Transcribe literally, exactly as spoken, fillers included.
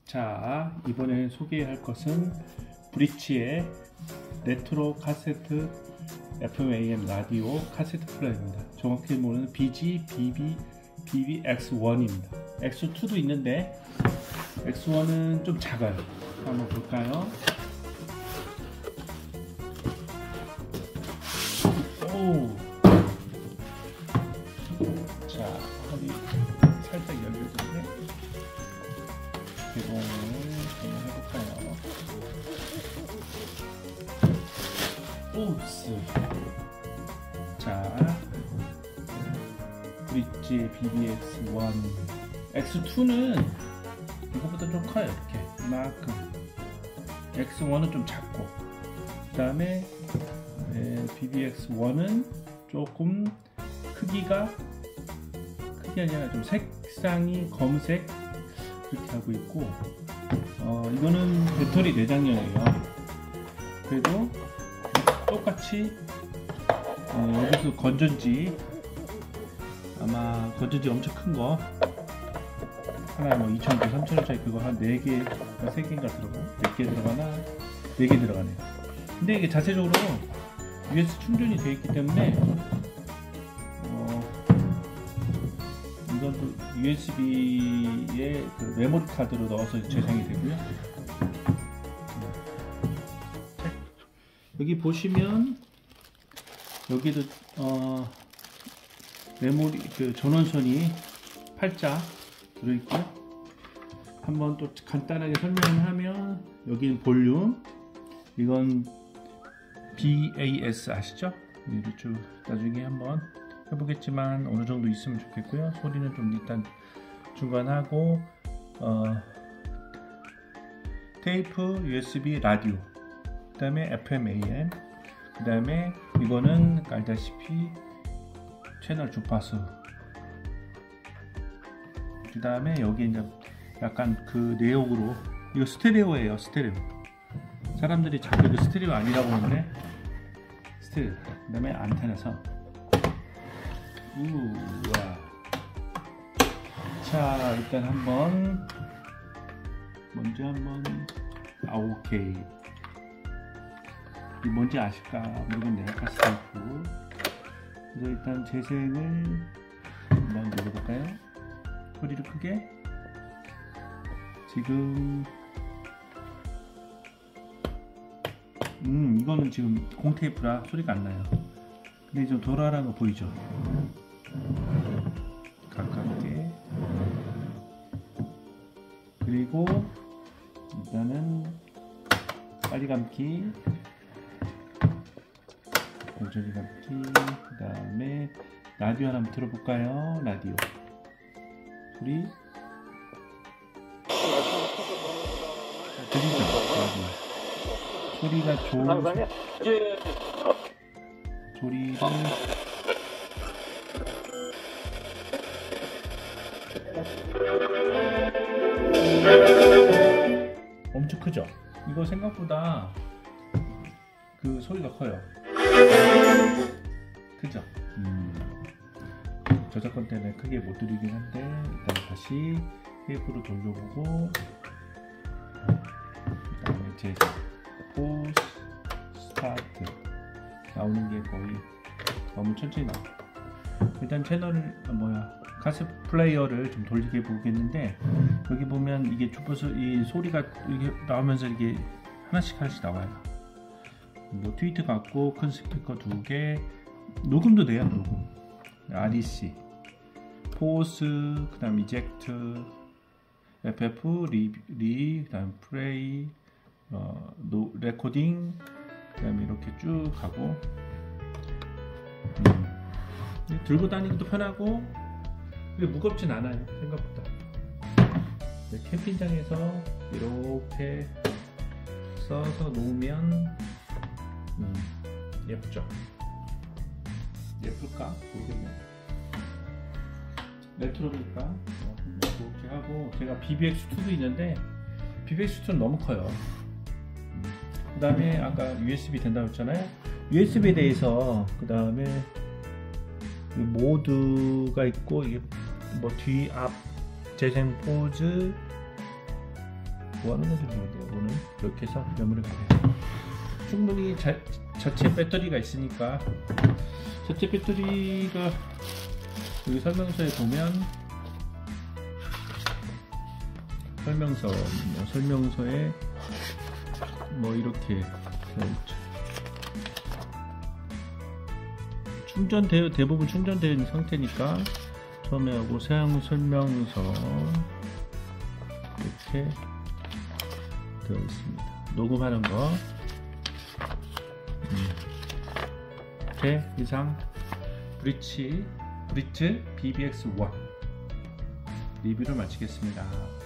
자, 이번에 소개할 것은 브릿지의 레트로 카세트 에프엠 에이엠 라디오 카세트 플레이어입니다. 정확히 말하면 비지 비비 비비엑스원입니다. 엑스투도 있는데 엑스원은 좀 작아요. 한번 볼까요? 오, 자, 허리 살짝 열려주는데 개봉을 한번 해볼까요? 옵스. 자, 브릿지 비비엑스원. 엑스투는 이거보다 좀 커요. 이렇게 이만큼. 엑스원은 좀 작고, 그 다음에 비비엑스원은 조금 크기가 크기 아니라 좀 색상이 검은색 이렇게 하고 있고, 어, 이거는 배터리 내장형이에요. 그래도 똑같이 어, 여기서 건전지, 아마 건전지 엄청 큰 거 하나에 뭐 이천 원, 삼천 원짜리 그거 한 네 개, 세 개인가 들어가, 몇 개 들어가나, 네 개 들어가네요. 근데 이게 자체적으로 유에스비 충전이 되어 있기 때문에 어, 이것도 유에스비에 그 메모리 카드로 넣어서 제작이 되고요. 여기 보시면 여기도 어, 메모리 그 전원선이 팔자 들어있고요. 한번 또 간단하게 설명을 하면 여기는 볼륨, 이건 비에이에스 아시죠? 이렇게 나중에 한번 해보겠지만 어느 정도 있으면 좋겠고요. 소리는 좀 일단 중간하고, 어, 테이프, 유에스비, 라디오, 그 다음에 에프엠, 에이엠, 그 다음에 이거는 알다시피 채널 주파수, 그 다음에 여기 이제 약간 그 내역으로, 이거 스테레오예요. 스테레오. 사람들이 자꾸 그 스테레오 아니라고 하는데 스테레오. 그 다음에 안테나선. 우와. 자, 일단 한번 먼저 한번 아 오케이. 이 뭔지 아실까 물어봤네요. 가스테이프. 그래서 일단 재생을 한번 눌러볼까요? 소리를 크게. 지금 음 이거는 지금 공테이프라 소리가 안 나요. 근데 좀 돌아라는 거 보이죠? 가깝게. 그리고 일단은 빨리 감기, 천천히 감기, 그 다음에 라디오 한번 들어볼까요? 라디오 소리 들리죠? 라디오 소리가 좋은 소리를 엄청 크죠? 이거 생각보다 그 소리가 커요. 그죠? 음. 저작권 때문에 크게 못 들리긴 한데 일단 다시 테이프로 돌려보고, 그 다음에 이제 포스 스타트 나오는 게 거의 너무 천천히 나와요. 일단 채널을 뭐야 카세트 플레이어를 좀 돌리게 보겠는데, 여기 보면 이게 주파수 이 소리가 이게 나오면서 이게 하나씩 하나씩 나와요. 뭐 트위트 같고 큰 스피커 두 개, 녹음도 돼요. 녹음 알이씨, 포스, 그 다음 이젝트, 에프에프, 리, 리, 그 다음 플레이, 어, 노, 레코딩, 그 다음에 이렇게 쭉 가고, 음. 들고 다니기도 편하고 무겁진 않아요. 생각보다. 네, 캠핑장에서 이렇게 써서 놓으면 음, 예쁘죠? 예쁠까? 모르겠네. 레트로니까 어, 이렇게 하고, 제가 비비엑스투도 있는데 비비엑스투는 너무 커요. 음. 그 다음에 아까 유에스비 된다고 했잖아요. 유에스비에 대해서 그 다음에 모드가 있고, 이게 뭐 뒤, 앞, 재생 포즈, 뭐 하는 건지 모르겠네요. 오늘 이렇게 해서 메모를 가요. 충분히 자, 자체 배터리가 있으니까, 자체 배터리가 여기 설명서에 보면 설명서 뭐 설명서에 뭐 이렇게 충전되어 대부분 충전되어 있는 상태니까 처음에 하고 사용 설명서 이렇게 되어 있습니다. 녹음하는 거. 음. 이렇게 이상 브릿지 브릿지 비비엑스 원 리뷰를 마치겠습니다.